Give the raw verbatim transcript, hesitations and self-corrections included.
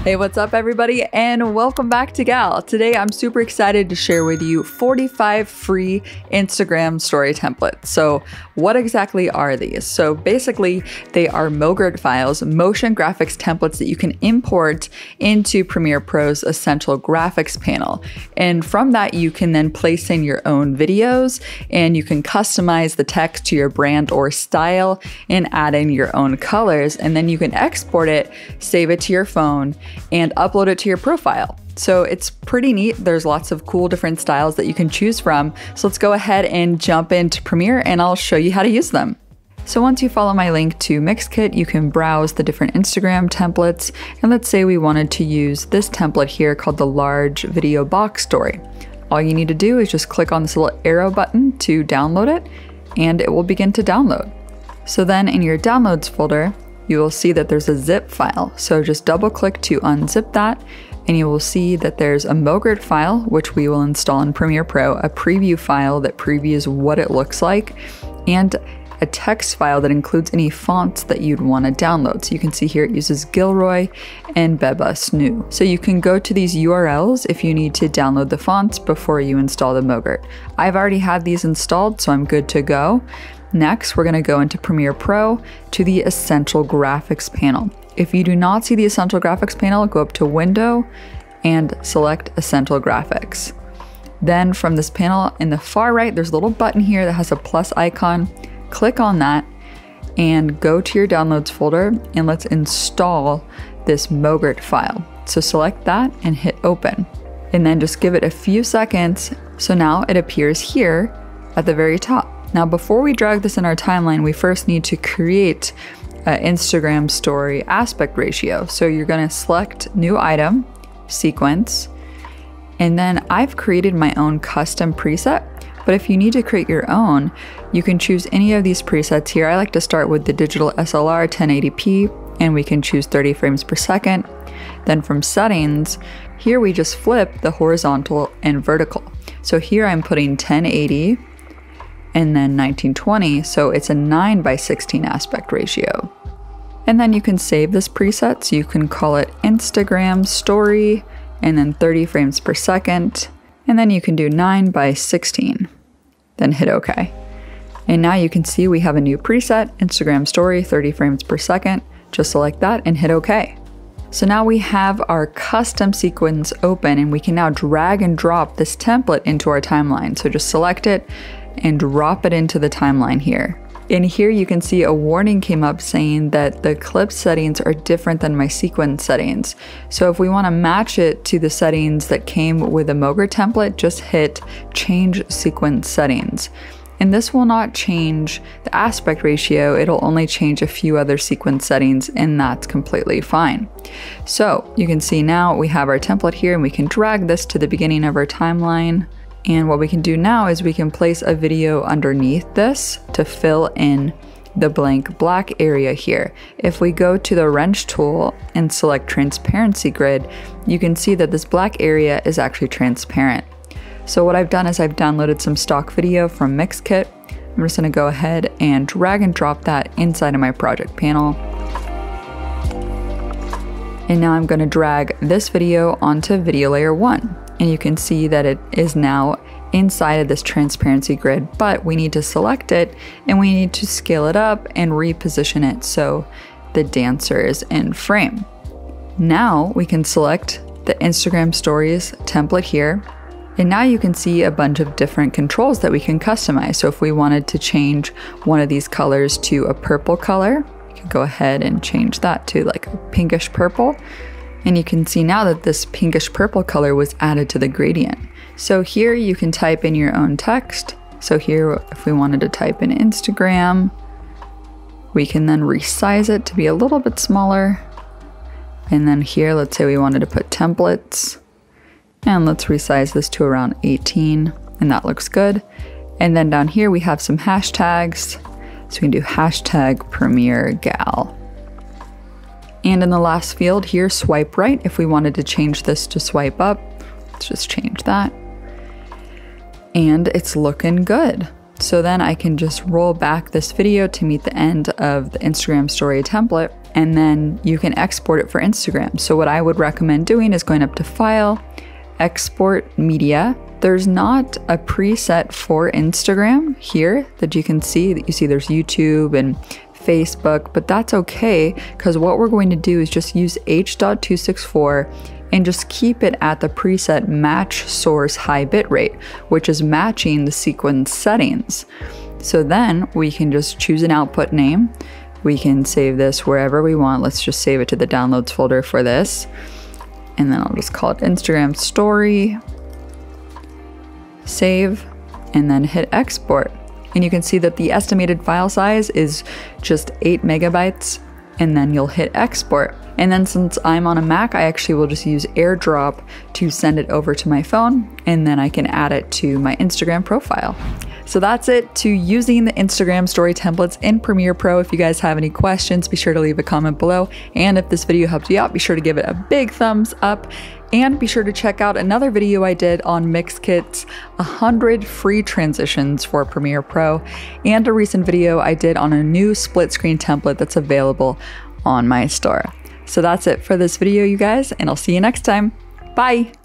Hey, what's up everybody, and welcome back to Gal. Today I'm super excited to share with you forty-five free Instagram story templates. So what exactly are these? So basically they are MoGRT files, motion graphics templates that you can import into Premiere Pro's Essential Graphics panel. And from that you can then place in your own videos and you can customize the text to your brand or style and add in your own colors, and then you can export it, save it to your phone, and upload it to your profile. So it's pretty neat. There's lots of cool different styles that you can choose from. So let's go ahead and jump into Premiere and I'll show you how to use them. So once you follow my link to Mixkit, you can browse the different Instagram templates. And let's say we wanted to use this template here called the large video box story. All you need to do is just click on this little arrow button to download it, and it will begin to download. So then in your downloads folder, you will see that there's a zip file. So just double click to unzip that and you will see that there's a MoGRT file, which we will install in Premiere Pro, a preview file that previews what it looks like, and a text file that includes any fonts that you'd want to download. So you can see here it uses Gilroy and Bebas New. So you can go to these U R Ls if you need to download the fonts before you install the MoGRT. I've already had these installed, so I'm good to go. Next, we're going to go into Premiere Pro to the Essential Graphics panel. If you do not see the Essential Graphics panel, go up to Window and select Essential Graphics. Then from this panel in the far right, there's a little button here that has a plus icon. Click on that and go to your downloads folder and let's install this MoGRT file. So select that and hit open. And then just give it a few seconds. So now it appears here at the very top. Now, before we drag this in our timeline, we first need to create an Instagram story aspect ratio. So you're going to select new item, sequence, and then I've created my own custom preset. But if you need to create your own, you can choose any of these presets here. I like to start with the digital S L R ten eighty p, and we can choose thirty frames per second. Then from settings, here we just flip the horizontal and vertical. So here I'm putting ten eighty. And then nineteen twenty, so it's a nine by sixteen aspect ratio. And then you can save this preset, so you can call it Instagram Story, and then thirty frames per second, and then you can do nine by sixteen, then hit OK. And now you can see we have a new preset, Instagram Story, thirty frames per second. Just select that and hit OK. So now we have our custom sequence open, and we can now drag and drop this template into our timeline. So just select it and drop it into the timeline here. And here you can see a warning came up saying that the clip settings are different than my sequence settings. So if we want to match it to the settings that came with the MoGRT template, just hit change sequence settings. And this will not change the aspect ratio, it'll only change a few other sequence settings, and that's completely fine. So you can see now we have our template here, and we can drag this to the beginning of our timeline. And what we can do now is we can place a video underneath this to fill in the blank black area here. If we go to the wrench tool and select transparency grid, you can see that this black area is actually transparent. So what I've done is I've downloaded some stock video from Mixkit. I'm just gonna go ahead and drag and drop that inside of my project panel. And now I'm gonna drag this video onto video layer one. And you can see that it is now inside of this transparency grid, but we need to select it and we need to scale it up and reposition it so the dancer is in frame. Now we can select the Instagram Stories template here. And now you can see a bunch of different controls that we can customize. So if we wanted to change one of these colors to a purple color, we can go ahead and change that to like a pinkish purple. And you can see now that this pinkish purple color was added to the gradient. So here you can type in your own text. So here, if we wanted to type in Instagram, we can then resize it to be a little bit smaller. And then here, let's say we wanted to put templates. And let's resize this to around eighteen, and that looks good. And then down here we have some hashtags. So we can do hashtag Premiere Gal. And in the last field here, swipe right. If we wanted to change this to swipe up, let's just change that. And it's looking good. So then I can just roll back this video to meet the end of the Instagram story template, and then you can export it for Instagram. So what I would recommend doing is going up to File, Export Media. There's not a preset for Instagram here that you can see. That you see there's YouTube and Facebook, but that's okay, because what we're going to do is just use H two sixty-four and just keep it at the preset match source high bitrate, which is matching the sequence settings. So then we can just choose an output name. We can save this wherever we want. Let's just save it to the downloads folder for this. And then I'll just call it Instagram story, save, and then hit export. And you can see that the estimated file size is just eight megabytes, and then you'll hit export. And then since I'm on a Mac, I actually will just use AirDrop to send it over to my phone, and then I can add it to my Instagram profile. So that's it to using the Instagram story templates in Premiere Pro. If you guys have any questions, be sure to leave a comment below. And if this video helped you out, be sure to give it a big thumbs up. And be sure to check out another video I did on Mixkit's one hundred free transitions for Premiere Pro, and a recent video I did on a new split screen template that's available on my store. So that's it for this video, you guys, and I'll see you next time. Bye!